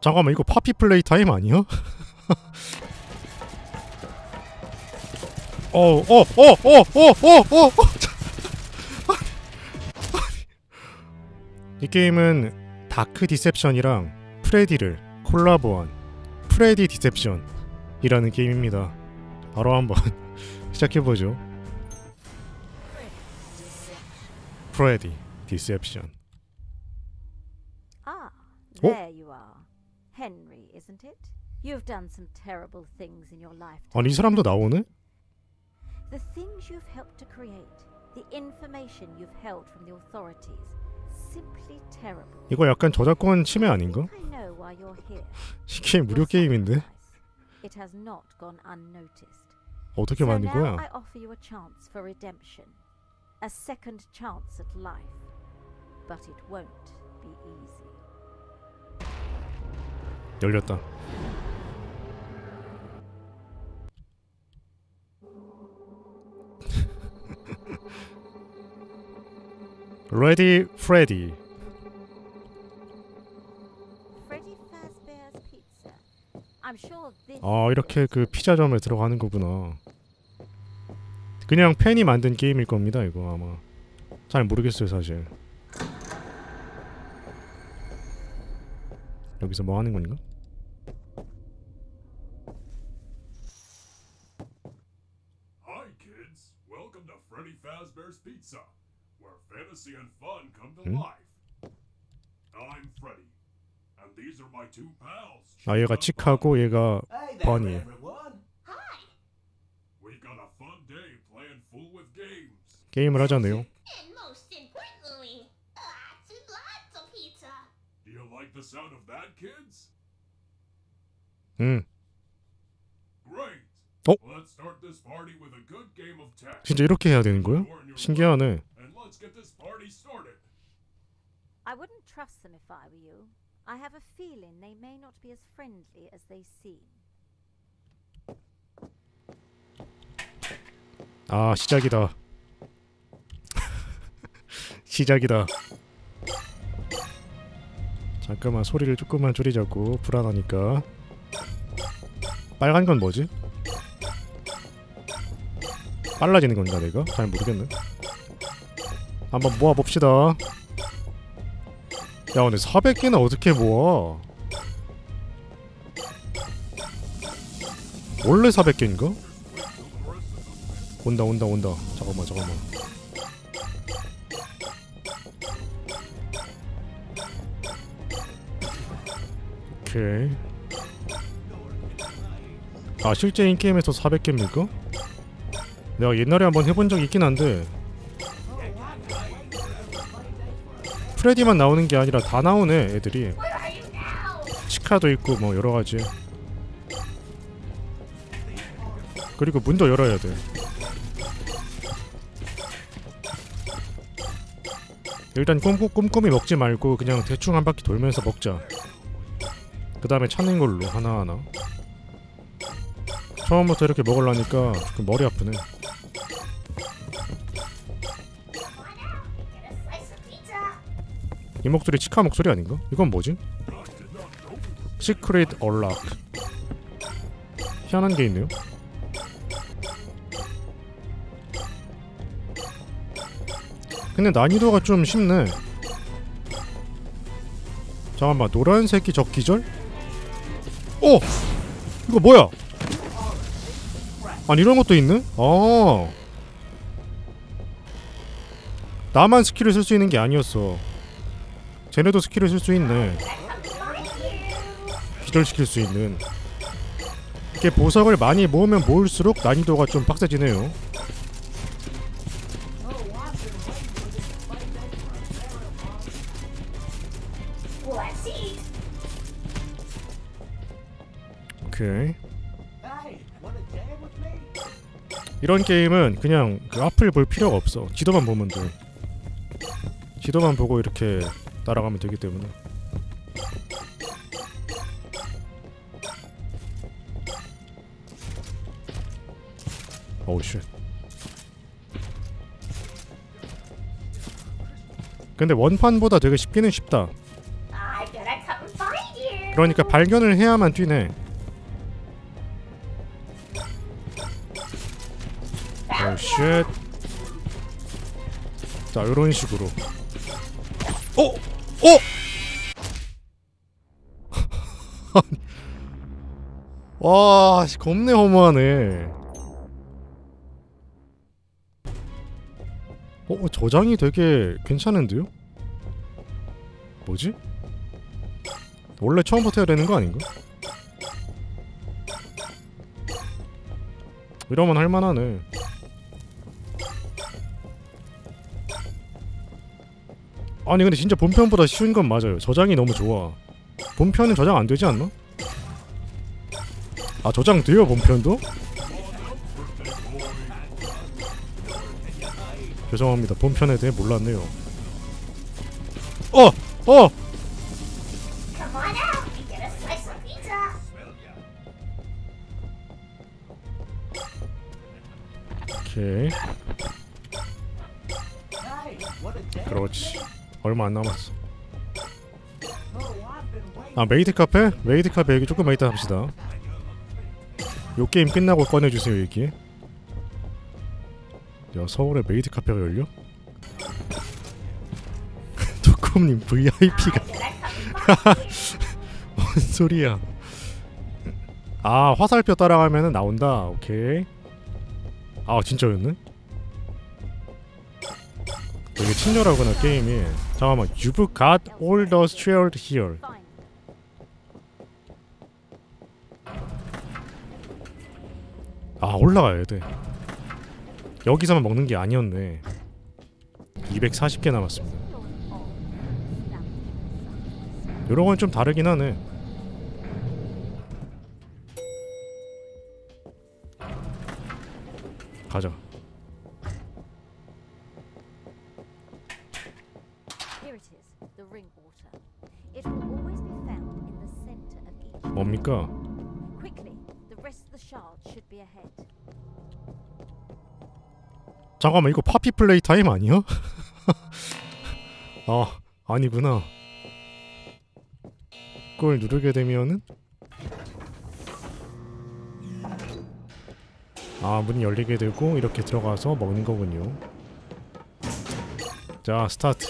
잠깐만, 이거 파피 플레이 타임 아니야? 이 게임은 다크 디셉션이랑 프레디를 콜라보한 프레디 디셉션이라는 게임입니다. 바로 한번 시작해보죠. 프레디 디셉션. Ah, there you are. Henry, isn't it? You've done some terrible things in your life. 아니, 이 사람도 나오네? The things you've helped to create, the information you've held from the authorities, simply terrible. 이거 약간 저작권 침해 아닌가? I know why you're here. 이 게임 무료 게임인데? It has not gone unnoticed. 어떻게 만든 So now 거야? I offer you a chance for redemption, a second chance at life, but it won't be easy. 열렸다. 레디 프레디. Freddy Fazbear's Pizza. I'm sure this. 아, 이렇게 그 피자점에 들어가는 거구나. 그냥 팬이 만든 게임일 겁니다, 이거 아마. 잘 모르겠어요, 사실. 여기서 뭐 하는 건가? Hi kids, welcome to Freddy Fazbear's Pizza, where fantasy and fun come to life. I'm Freddy, and these are my two pals. 아, 얘가 칙하고 얘가 Hey there, 버니. everyone. We got a fun day playing fool with games. 게임을 하자네요. And most importantly, lots of pizza. Do you like the sound of that, kids? Great. Oh. Let's start this party with a good game of tag. 진짜 이렇게 해야 되는 거야? 신기하네. And let's get this party started. I wouldn't trust them if I were you. I have a feeling they may not be as friendly as they seem. 아, 시작이다. 시작이다. 잠깐만, 소리를 조금만 줄이자고. 불안하니까. 빨간 건 뭐지? 빨라지는 건가 내가? 잘 모르겠네. 한번 모아봅시다. 야, 근데 400개나 어떻게 모아? 원래 400개인가? 온다. 잠깐만. 오케이. 아, 실제 인게임에서 400개입니까? 내가 옛날에 한번 해본 적이 있긴 한데 프레디만 나오는 게 아니라 다 나오네, 애들이. 치카도 있고 뭐 여러가지. 그리고 문도 열어야 돼. 일단 꼼꼼히 먹지 말고 그냥 대충 한 바퀴 돌면서 먹자. 그 다음에 찾는 걸로 하나하나. 처음부터 이렇게 먹으려니까 조금 머리 아프네. 이 목소리 치카 목소리 아닌가? 이건 뭐지? 시크릿 얼락. 희한한 게 있네요. 근데 난이도가 좀 쉽네. 잠깐만, 노란색이 적 기절? 오! 이거 뭐야? 아니, 이런 것도 있네? 아, 나만 스킬을 쓸 수 있는 게 아니었어. 쟤네도 스킬을 쓸 수 있네. 기절시킬 수 있는. 이렇게 보석을 많이 모으면 모을수록 난이도가 좀 빡세지네요. 오케이. Hey, wanna jam with me? 이런 게임은 그냥 그 앞을 볼 필요가 없어. 지도만 보면 돼. 지도만 보고 이렇게 따라가면 되기 때문에. 오우 쉣. 근데 원판보다 되게 쉽기는 쉽다. I gotta come find you. 그러니까 발견을 해야만 뛰네. 오 쉣. 자 이런 식으로. 와 겁내 허무하네. 저장이 되게 괜찮은데요? 뭐지? 원래 처음부터 해야 되는 거 아닌가? 이러면 할만하네. 아니 근데 진짜 본편보다 쉬운 건 맞아요. 저장이 너무 좋아. 본편은 저장 안 되지 않나? 아 저장 돼요 본편도? 죄송합니다. 본편에 대해 몰랐네요. Come on out and get a slice of pizza. 오케이. Hey, what a day. 그렇지. 얼마 안 남았어. Oh, I've been waiting. 아 메이드 카페? 메이드 카페 얘기 조금만 이따 합시다. 요 게임 끝나고 꺼내주세요 얘기. 야 서울에 메이드 카페가 열려? 도콤님 VIP가 뭔 소리야. 아 화살표 따라가면은 나온다. 오케이. 아 진짜였네? 되게 친절하구나 게임이. 잠깐만. You've got all the shared here. Fine. 아 올라가야 돼. 여기서만 먹는 게 아니었네. 240개 남았습니다. 요런 건 좀 다르긴 하네. 가자. Here it is, the ring water. It will always be found in the center of each. 뭡니까? Quickly, the rest of the shards should be ahead. 잠깐만 이거 파피 플레이 타임 아니야? 아 아니구나. 그걸 누르게 되면은 아 문이 열리게 되고 이렇게 들어가서 먹는 거군요. 자 스타트.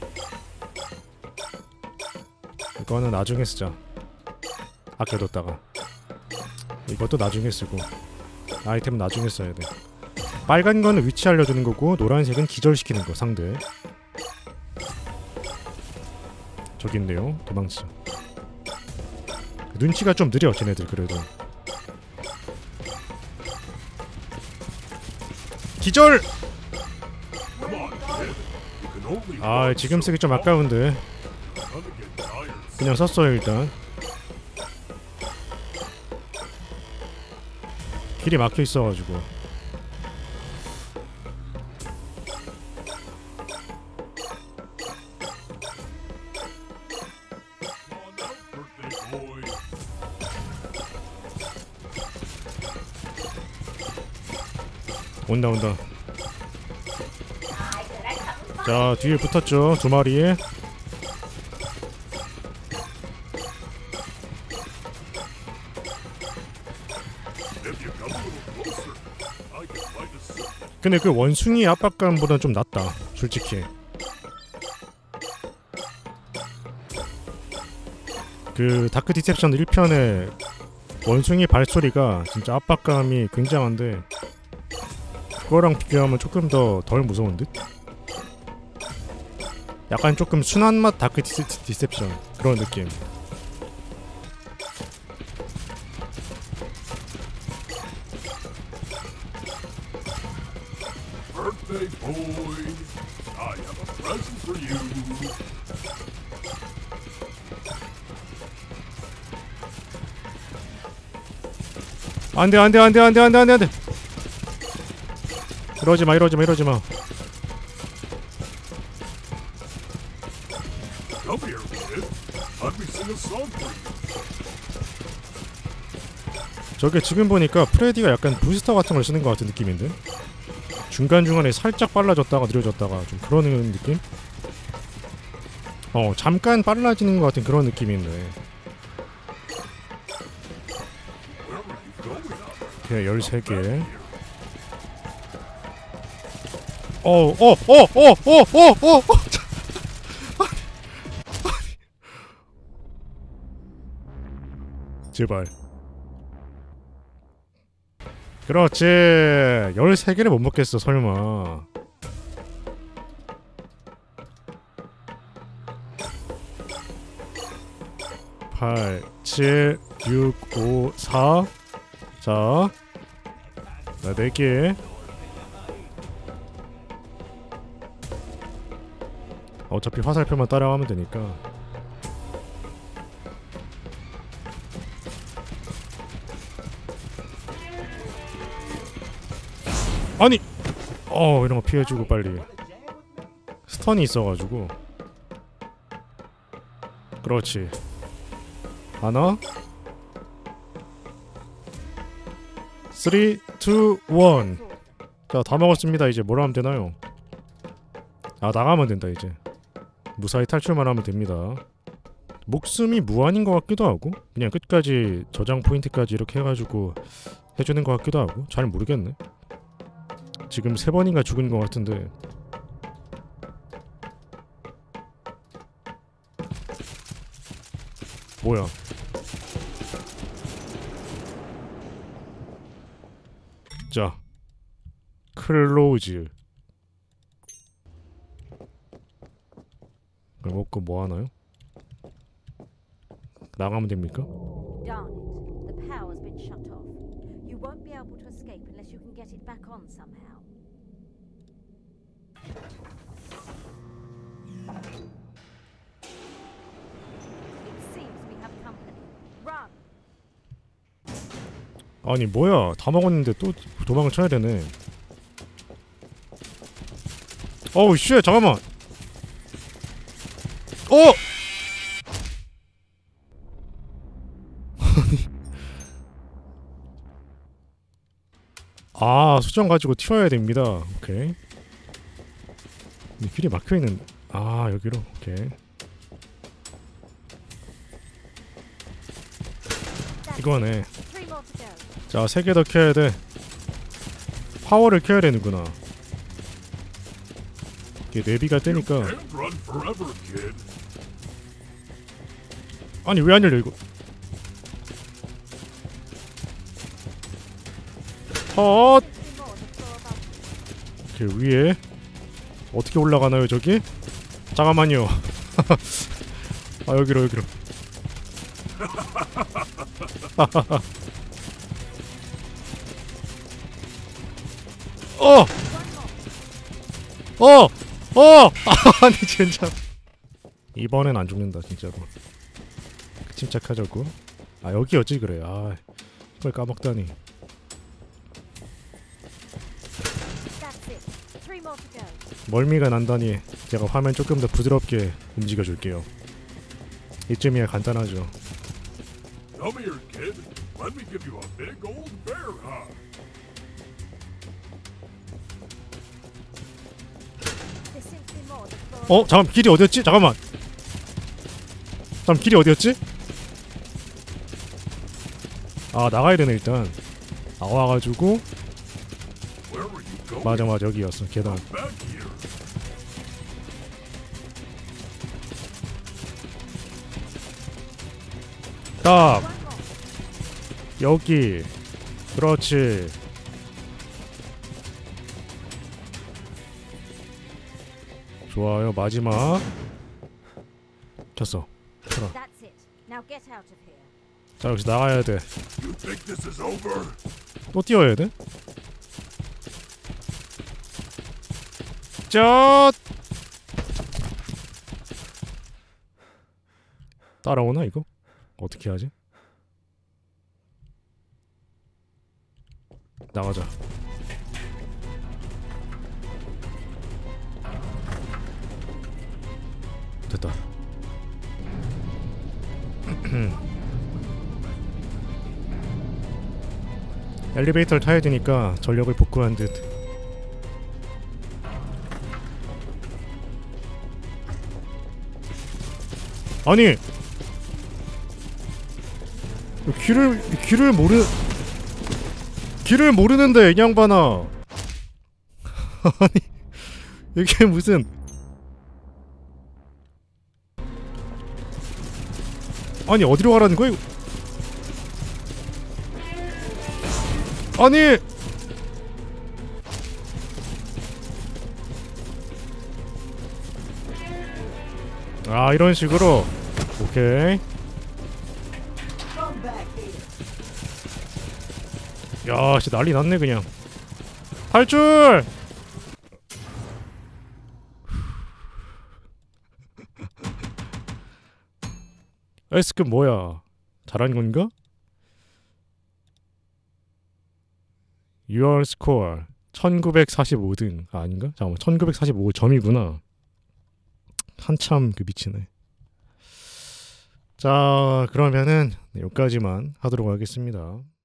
이거는 나중에 쓰자. 아껴뒀다가 이것도 나중에 쓰고 아이템은 나중에 써야 돼. 빨간 거는 위치 알려주는 거고 노란색은 기절시키는 거 상대. 저기 있네요. 도망치자. 눈치가 좀 느려 쟤네들 그래도. 기절! Come on, kid. You can only 아 run 지금 so 쓰기 좀 far. 아까운데 Gonna get tired. 그냥 썼어요 일단. 길이 막혀 있어가지고. Come on out, birthday boy. 온다 온다. 자 뒤에 붙었죠 두 마리. If you come a little closer, I can find a soup. 근데 그 원숭이 압박감보다 좀 낫다 솔직히. 그 다크 디셉션 1편의 원숭이 발소리가 진짜 압박감이 굉장한데 그거랑 비교하면 조금 더 덜 무서운 듯? 약간 조금 순한 맛 다크 디셉션 그런 느낌. Birthday boy, I have a present for you. 안돼 안돼 안돼 안돼 안돼 안돼 안돼. 이러지마 이러지마 이러지마. Come here, kid. Let me sing a song for you. 저게 지금 보니까 프레디가 약간 부스터 같은 걸 쓰는 것 같은 느낌인데? 중간중간에 살짝 빨라졌다가 느려졌다가 좀 그런 느낌? 잠깐 빨라지는 것 같은 그런 느낌이 있네. 오케이 13개. 제발. 그렇지. 13개를 못 먹겠어 설마. 팔, 7, 6, 5, 4. 자, 나 4개. 어차피 화살표만 따라가면 되니까. 아니! 이런 거 피해주고 빨리. 스턴이 있어가지고. 그렇지. 하나. 3, 2, 1. 자, 다 먹었습니다. 이제 뭘 하면 되나요? 아, 나가면 된다 이제. 무사히 탈출만 하면 됩니다. 목숨이 무한인 것 같기도 하고 그냥 끝까지 저장 포인트까지 이렇게 해가지고 해주는 것 같기도 하고 잘 모르겠네. 지금 3번인가 죽은 것 같은데. 뭐야? 자, 클로즈. 이걸 먹고 뭐 하나요? 나가면 됩니까? Darn it. The power's been shut off. You won't be able to escape unless you can get it back on somehow. It seems we have company. Run! 아니 뭐야? 다 먹었는데 또 도망을 쳐야 되네. 어우 쉣 잠깐만. 아 수정 가지고 튀어야 됩니다. 오케이. 길이 막혀있는. 아 여기로. 오케이. 이거네. Three more to go. 자 3개 더 켜야 돼. 파워를 켜야 되는구나. 이게 내비가 뜨니까. Can't run forever, kid. 아니 왜 안 열려 이거. 헛! Three more to throw above. 그 위에 어떻게 올라가나요 저기? 잠깐만요. 아 여기로. 아니 진짜 이번엔 안 죽는다 진짜로. 침착하자고. 아 여기였지 그래. 아 이걸 까먹다니. That's it. Three more to go. 멀미가 난다니 제가 화면 조금 더 부드럽게 움직여줄게요. 이쯤이야 간단하죠. Come here, kid. Let me give you a big old bear hug. There's simply more to throw. 잠깐 길이 어디였지? 잠깐만. 길이 어디였지? 아 나가야 되네 일단. 나와가지고. Where were you going? 맞아 여기였어 계단. Back here. 딱 One more. 여기. 그렇지. 좋아요 마지막. 켰어. 켜라. That's it. Now get out of here. 자 여기서 나가야 돼. You think this is over? 또 뛰어야 돼? 쩌! 따라오나 이거? 어떻게 하지? 나가자. 됐다. 엘리베이터를 타야 되니까 전력을 복구한 듯. 아니 길을 모르. 길을 모르는데 이 양반아. 아니 이게 무슨 아니 어디로 가라는 거야? 아니 아 이런 식으로 오케이. Come back here. 야 진짜 난리 났네 그냥. 탈출! S급 뭐야? 잘한 건가? Your score 1945등. 아, 아닌가? 잠깐만 1945점이구나. 한참 그 미치네. 자 그러면은 여기까지만 하도록 하겠습니다.